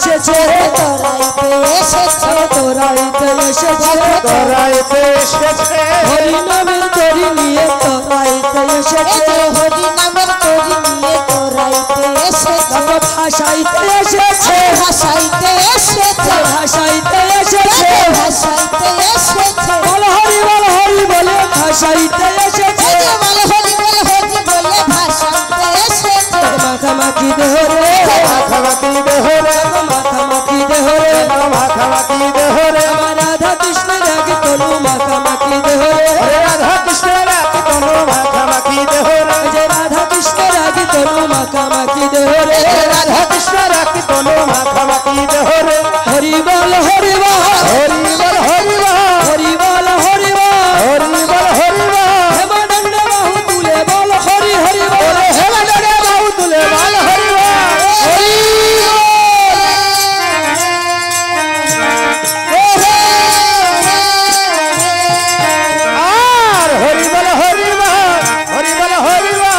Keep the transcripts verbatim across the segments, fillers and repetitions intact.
এসেছে তোরাইতে এসেছে তোরাইতে এসেছে তোরাইতে এসেছে হরি নামের তরি নিয়ে তোরাইতে এসেছে হরি নামের তরি নিয়ে তোরাইতে এসেছে ভাষাইতে এসেছে ভাষাইতে এসেছে ভাষাইতে এসেছে ভাষাইতে এসেছে বল হরি বল হরি বলে ভাষাইতে এসেছে বল হরি বল হরি বলে ভাষাইতে এসেছে মাথা মাখি দেহরে মাথা মাখি দেহরে মাথা মাখি দেহরে মাথা মাখি দেহরে রাধা কৃষ্ণের আগে তনু মাথা মাখি দেহরে রাধা কৃষ্ণের আগে তনু মাথা মাখি দেহরে যে রাধা কৃষ্ণের আগে তনু মাথা মাখি দেহরে রাধা কৃষ্ণের আগে তনু মাথা মাখি দেহরে হরি বল হরি বল হরি বল হরি বল হরি বল হরি বল হরি বল হরি বল হেমানন্দ বাহু তুলে বল হরি হরি বল হেমানন্দ বাহু তুলে বল হরি বল হরি আর হরি বল হরি বল হরি বল হরি বল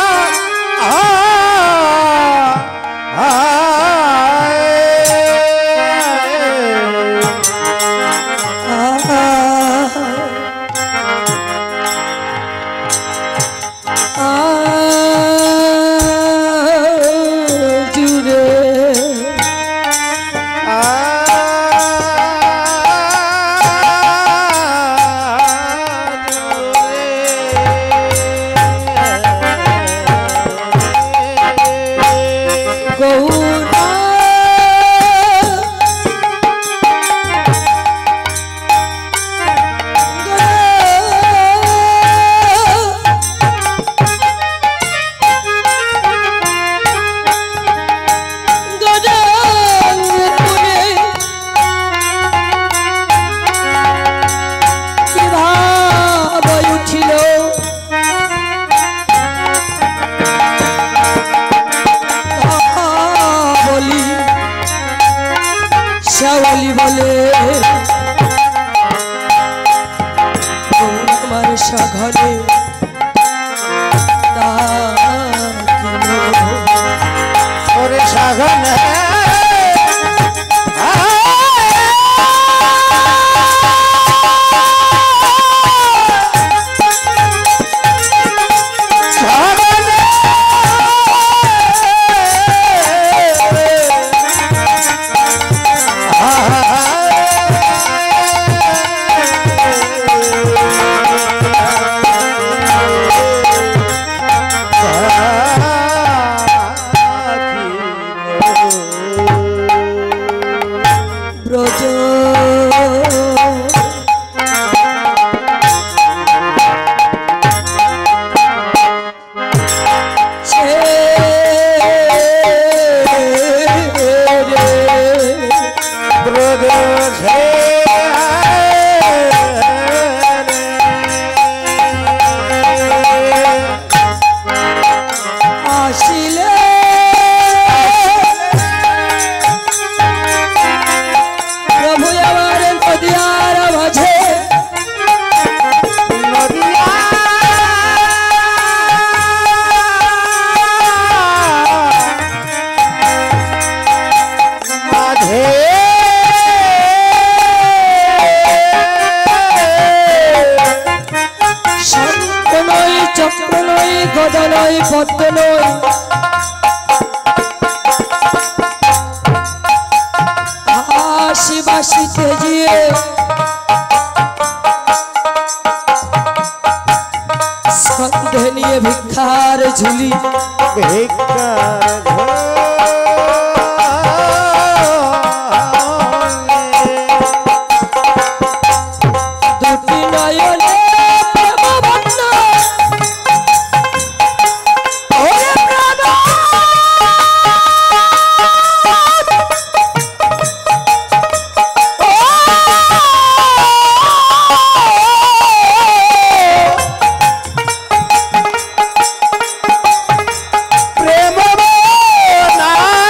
प्रेम ना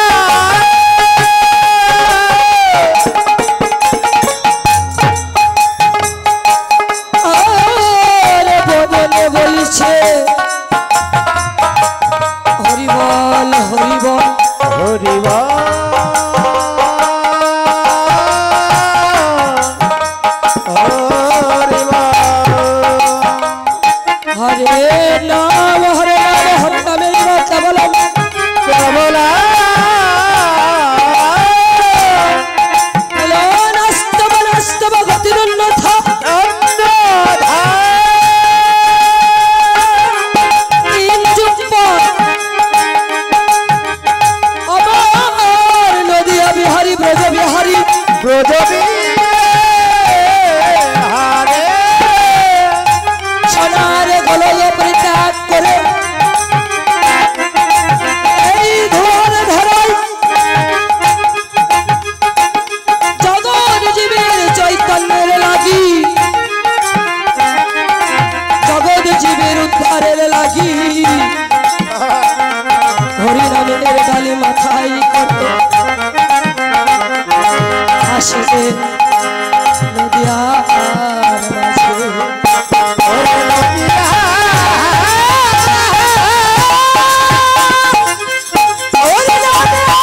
नाम हरे नाम हरे नामे केवलम केवला नस्तव नस्तव गतिरन्यथा अन्यथा तीन चुप अमर नदिया बिहारी ब्रज बिहारी ब्रज बिहारी सोनारे गलय परित्याग करे हरि नामेर डाली माथाई करते आशिके नदियार माঝে ओरे नदिया ओरे नदिया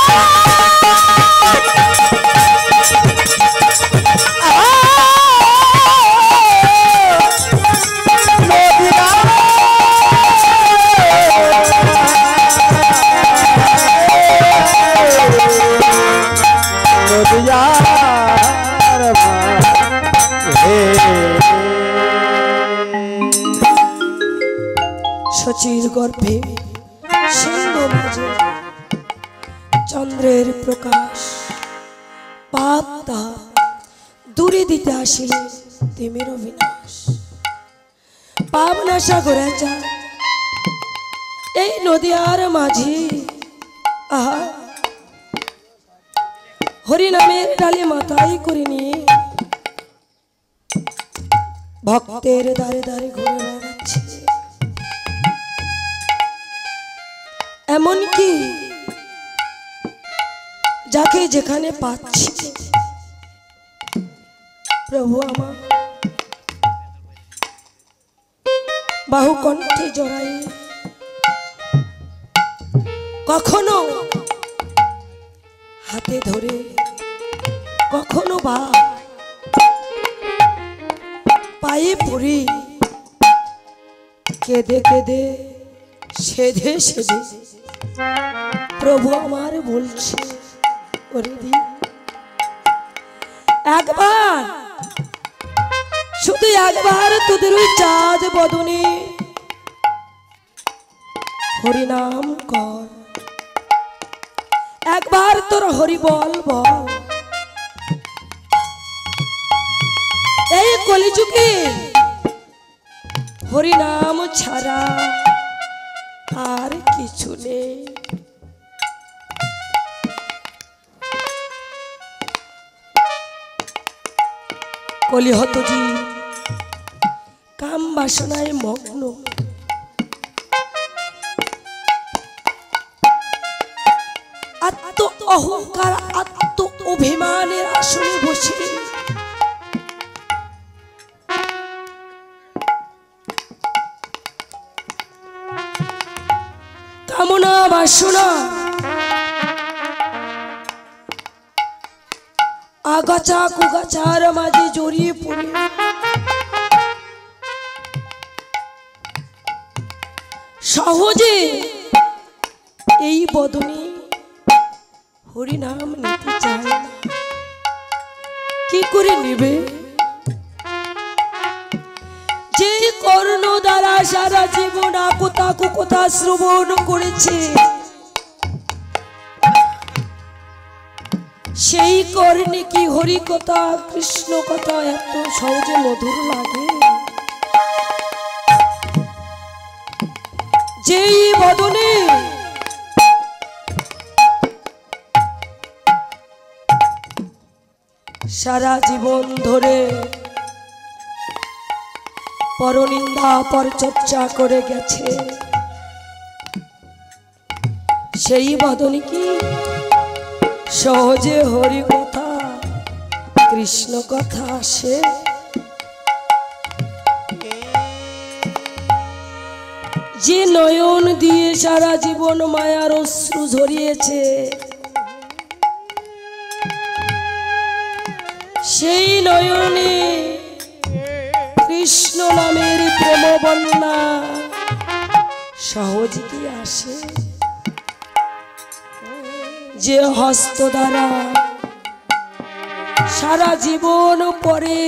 सचिर गर्भे सिंधु माझे चंद्रेर प्रकाश पाप ताहा दूरे दिते आसिले तिमिर विनाश पावना सागराचा এই নদিয়ার মাঝে আহা হরি নামের ডালে মাথায় করে নিয়ে ভক্তের দারে দারে ঘুরে বেড়াচ্ছে এমন কি যাকে যেখানে পাচ্ছি প্রভু আমার বাহু কণ্ঠে জড়াই কখনো হাতে ধরে কখনো বা পায়ে পড়ে কেঁদে কেঁদে সেধে সেধে প্রভু আমার বলছে ওরে দি একবার শুধু একবার তোদের ওই চাঁদ বদনে হরি নাম কর একবার তোর হরি বল বল এই কলিযুগে হরি নাম ছাড়া আর কিছু নেই কলিহত জি কাম বাসনায় মগ্ন আত্ম অহংকার আত্ম অভিমানের আসনে বসে কামনা বাসনা আগাছা কুগাছার মাঝে জড়িয়ে পড়ে সহজে এই বদনে হরি নাম নিতে চায় না কি করে নেবে যে কর্ণ দ্বারা সারা জীবন আকতা কুকতা শ্রবণ করেছে সেই কর্ণে কি হরি কথা কৃষ্ণ কথা এত সহজে মধুর লাগে যেই বদনে সারা জীবন ধরে পরনিন্দা পরচর্চা করে গেছে সেই বদনে কি সহজে হরি কথা কৃষ্ণ কথা আসে যে নয়ন দিয়ে সারা জীবন মায়ার অশ্রু ঝরিয়েছে সেই নয়নে কৃষ্ণ নামের প্রেম বন্যা সহজ কি আসে? যে হস্ত দ্বারা সারা জীবন পরে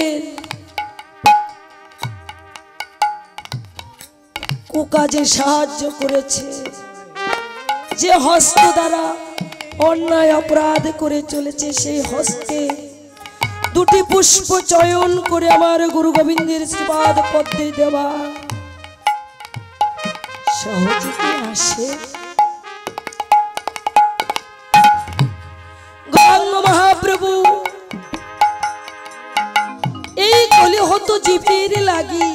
কুকাজে সাহায্য করেছে, যে হস্ত দ্বারা অন্যায় অপরাধ করে চলেছে, সেই হস্তে দুটি পুষ্প চয়ন করে আমার গুরু গোবিন্দের শ্রীপাদ পদ্মে দেওয়া সহজ কি আসে? গৌরাঙ্গ মহাপ্রভু এই কলিহত জীবের লাগি,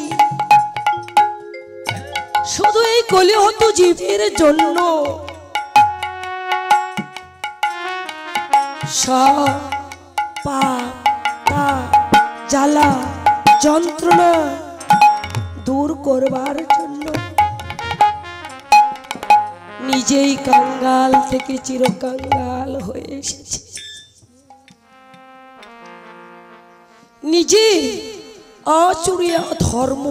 শুধু এই কলিহত জীবের জন্য সব পাপ তাপ জ্বালা যন্ত্রণা দূর করবার জন্য নিজেই কাঙ্গাল থেকে চিরকাঙ্গাল হয়ে এসেছে, নিজে আচুরিয়া ধর্ম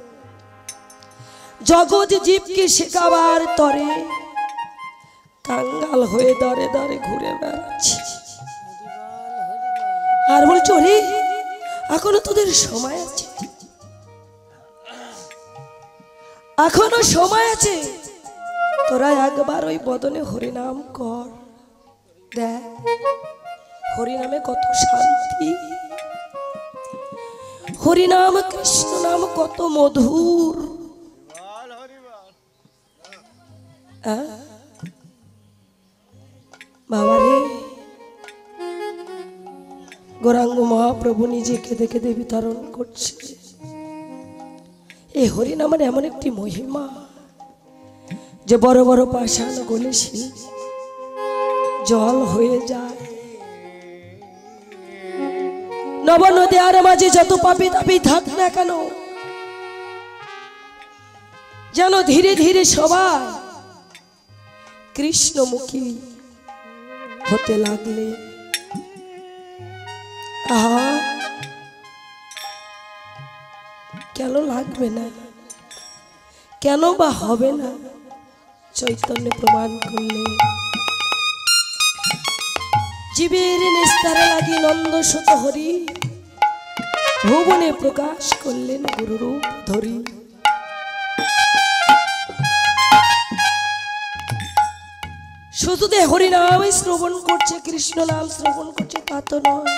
জগৎ জীবকে শেখাবার তরে কাঙ্গাল হয়ে দরে দরে ঘুরে বেড়াচ্ছে। আর বলছো রে এখনো তোদের সময় আছে, এখনো সময় আছে, তোরা একবার ওই বদনে হরিনাম কর, দেখ হরিনামে কত শান্তি, হরিনাম কৃষ্ণ নাম কত মধুর। বাবা রে, গৌরাঙ্গ মহাপ্রভু নিজে কেঁদে কেঁদে বিতরণ করছে। এই হরিনামের এমন একটি মহিমা যে বড় বড় পাষাণ গলে শিল জল হয়ে যায়। নব নদী আর মাঝে যত পাপি তাপি থাক না কেন, যেন ধীরে ধীরে সবাই কৃষ্ণমুখী হতে লাগলে। আহা, কেন লাগবে না, কেন বা হবে না? চৈতন্য প্রমাণ করলে জীবের নিস্তারে লাগি নন্দ সুত হরি ভুবনে প্রকাশ করলেন গুরুরূপ ধরি। শুধু যে হরিনাম শ্রবণ করছে, কৃষ্ণ নাম শ্রবণ করছে তা তো নয়,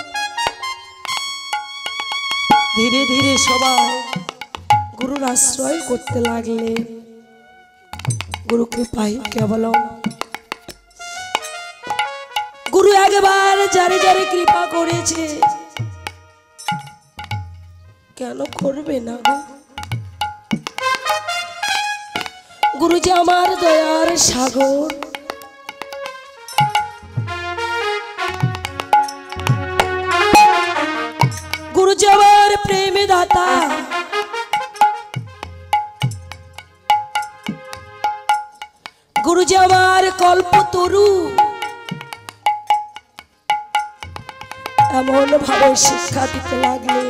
ধীরে ধীরে সবাই গুরুর আশ্রয় করতে লাগলে। গুরু কৃপাই কেবলম, গুরু একবার যারে যারে কৃপা করেছে কেন করবে না গো? গুরু যে আমার দয়ার সাগর, গুরু যে আমার প্রেমে দাতা, গুরু যে আমার কল্পতরু, এমন ভাবে শিক্ষা দিতে লাগলে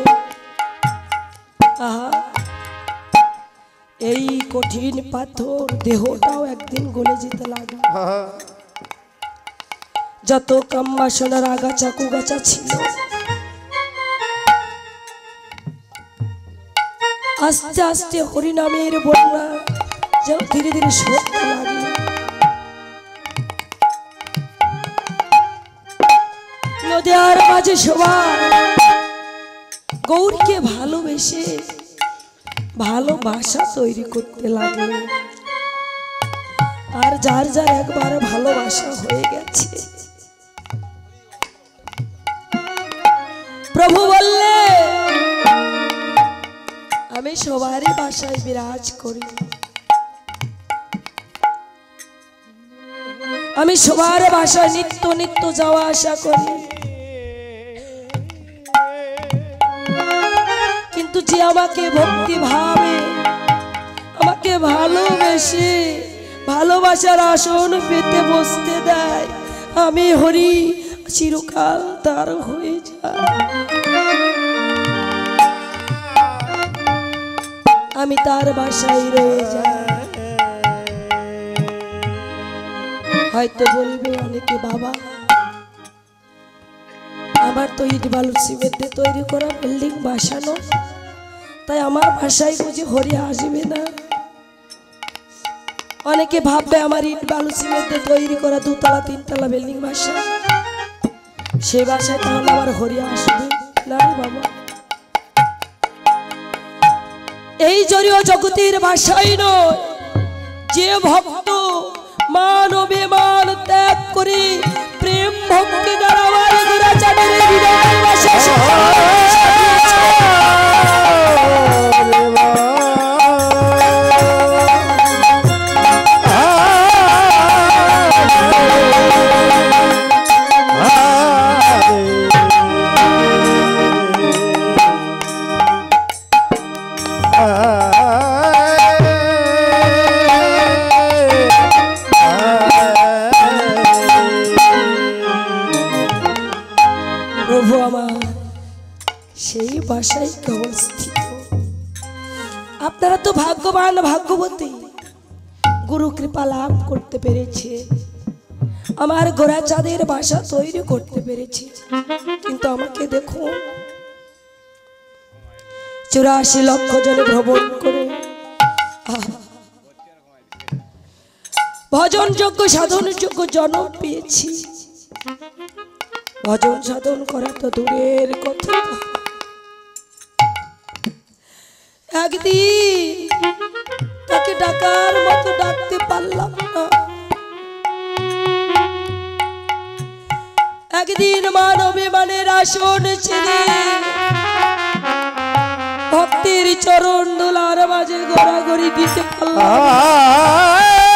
আহা, এই কঠিন পাথর দেহটাও একদিন গলে যেতে লাগলো। যত কামবাসনার আগাছা কুগাছা ছিল আস্তে আস্তে হরিনামের বন্যা যেন ধীরে ধীরে সরতে লাগলো। নদীর মাঝে সবাই গৌরীকে ভালোবেসে ভালোবাসা তৈরি করতে লাগলো। আর যার যার একবার ভালোবাসা হয়ে গেছে, প্রভু বললে আমি সবারই বাসায় বিরাজ করি, আমি সবার বাসায় নিত্য নিত্য যাওয়া আসা করি, কিন্তু যে আমাকে ভক্তি ভাবে, আমাকে ভালোবেসে ভালোবাসার আসন পেতে বসতে দেয়, আমি হরি চিরকাল তার হয়ে যায়। আমি তার বাসায় রয়ে যাই। হয়তো বলবে অনেকে, বাবা আমার তো ইট বালু সিমেন্টে তৈরি করা বিল্ডিং বাসানো, তাই আমার ভাষায় বুঝি হরি আসবে না। অনেকে ভাববে আমার ইট বালু সিমেন্টে তৈরি করা দুতলা তিনতলা বিল্ডিং বাসা, সে বাসায় তাহলে আমার হরি আসবে না বাবা। এই জড়ীয় জগতের বাসাই নয়, যে ভক্ত মান অভিমান ত্যাগ করে প্রেম ভক্তি দ্বারা আমার গুরাচাঁদের হৃদয় বাসা আপনারা তো ভাগ্যবান ভাগ্যবতী, গুরু কৃপা লাভ করতে পেরেছে, আমার গোরাচাঁদের বাসা তৈরি করতে পেরেছি। কিন্তু আমাকে দেখুন, চুরাশি লক্ষ জনে ভ্রমণ করে ভজন যোগ্য সাধন যোগ্য জন্ম পেয়েছি। ভজন সাধন করা তো দূরের কথা, একদিন তাকে ডাকার মতো ডাকতে পারলাম না। একদিন মানবে মানের আসন ছেড়ে ভক্তের চরণ দোলার মাঝে গড়াগড়ি দিতে পারলাম।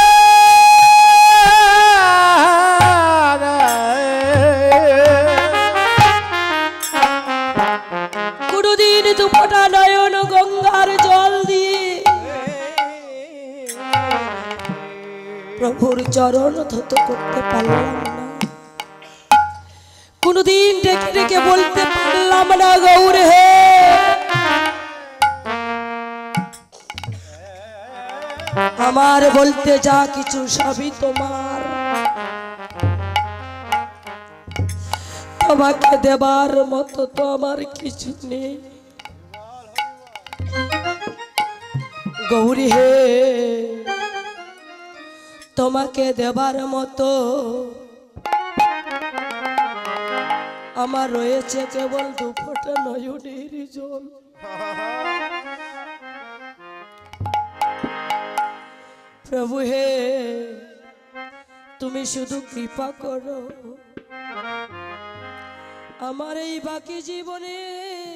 কোনদিন দুপটা নয়ন গঙ্গার জল দিয়ে প্রভুর চরণ ধৌত করতে পারলাম না। কোনদিন ডেকে ডেকে বলতে পারলাম না, গৌর হে আমার বলতে যা কিছু সবই তোমার, তোমাকে দেবার মতো তো আমার কিছু নেই। গৌরী হে তোমাকে দেবার মতো আমার রয়েছে কেবল দুফোঁটা নয়নের জল। প্রভু হে তুমি শুধু কৃপা করো আমার এই বাকি জীবনে